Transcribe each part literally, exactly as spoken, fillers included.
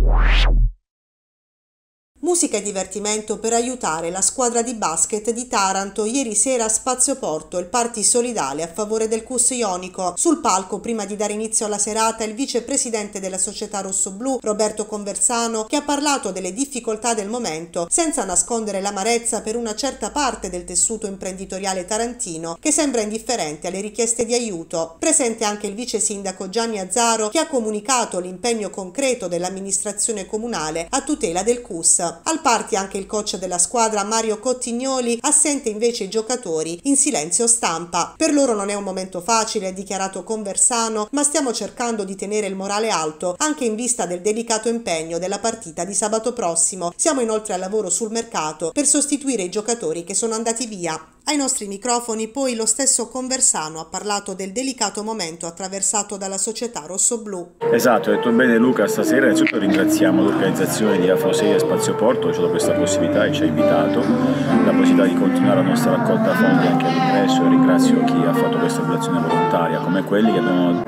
Musica e divertimento per aiutare la squadra di basket di Taranto ieri sera a Spazio Porto, il party solidale a favore del C U S Ionico. Sul palco, prima di dare inizio alla serata, il vicepresidente della società rossoblù, Roberto Conversano, che ha parlato delle difficoltà del momento, senza nascondere l'amarezza per una certa parte del tessuto imprenditoriale tarantino, che sembra indifferente alle richieste di aiuto. Presente anche il vice sindaco Gianni Azzaro, che ha comunicato l'impegno concreto dell'amministrazione comunale a tutela del C U S. Al party anche il coach della squadra Mario Cottignoli, assente invece i giocatori in silenzio stampa. Per loro non è un momento facile, ha dichiarato Conversano, ma stiamo cercando di tenere il morale alto anche in vista del delicato impegno della partita di sabato prossimo. Siamo inoltre al lavoro sul mercato per sostituire i giocatori che sono andati via. Ai nostri microfoni poi lo stesso Conversano ha parlato del delicato momento attraversato dalla società rossoblù. Esatto, hai detto bene Luca, stasera innanzitutto ringraziamo l'organizzazione di Afro sei e Spazio Porto che ci ha dato questa possibilità e ci ha invitato, la possibilità di continuare la nostra raccolta fondi anche all'ingresso, e ringrazio chi ha fatto questa operazione volontaria come quelli che abbiamo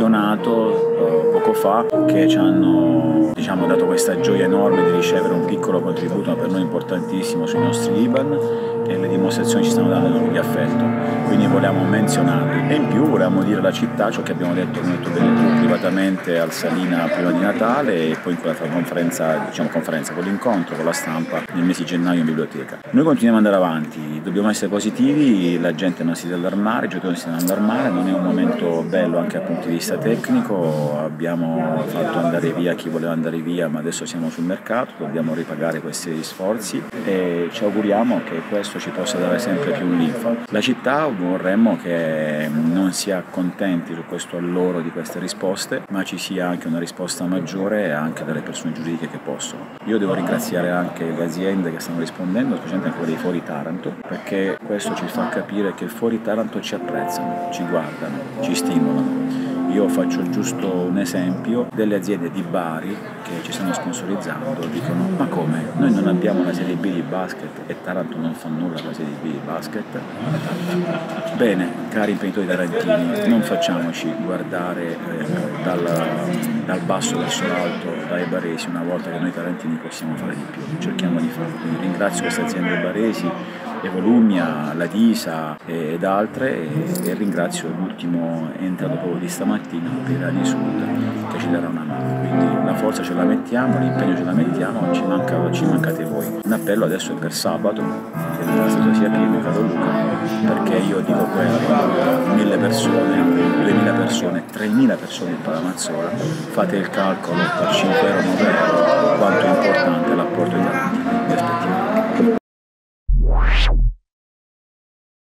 menzionato eh, poco fa, che ci hanno diciamo, dato questa gioia enorme di ricevere un piccolo contributo ma per noi importantissimo sui nostri I B A N, e le dimostrazioni ci stanno dando di affetto, quindi vogliamo menzionarli. E in più volevamo dire alla città ciò che abbiamo detto molto bene tu privatamente al Salina prima di Natale e poi in quella conferenza, diciamo conferenza, con l'incontro con la stampa nel mese di gennaio in biblioteca. Noi continuiamo ad andare avanti, dobbiamo essere positivi, la gente non si deve allarmare, i giocatori non si devono allarmare, non è un momento bello anche dal punto di vista tecnico, abbiamo fatto andare via chi voleva andare via, ma adesso siamo sul mercato, dobbiamo ripagare questi sforzi e ci auguriamo che questo ci possa dare sempre più linfa. La città vorremmo che non si accontenti su questo alloro di queste risposte, ma ci sia anche una risposta maggiore anche dalle persone giuridiche che possono. Io devo ringraziare anche le aziende che stanno rispondendo, specialmente quelle di fuori Taranto, perché questo ci fa capire che fuori Taranto ci apprezzano, ci guardano, ci stimolano. Io faccio giusto un esempio delle aziende di Bari che ci stanno sponsorizzando, dicono ma come? Noi non abbiamo una Serie B di basket e Taranto non fa nulla per la Serie B di basket? Bene, cari imprenditori tarantini, non facciamoci guardare eh, dal, dal basso verso l'alto dai baresi una volta che noi tarantini possiamo fare di più, cerchiamo di farlo. Quindi ringrazio queste aziende baresi, Evolumia, la Disa ed altre e, e ringrazio l'ultimo entrato proprio di stamattina per Rani Sud che ci darà una mano, quindi la forza ce la mettiamo, l'impegno ce la mettiamo, ci, manca, ci mancate voi. Un appello adesso è per sabato, che la statua sia piena, caro Luca, perché io dico quello, mille persone, duemila persone, tremila persone in Palamazzola, fate il calcolo per cinque euro, nove euro,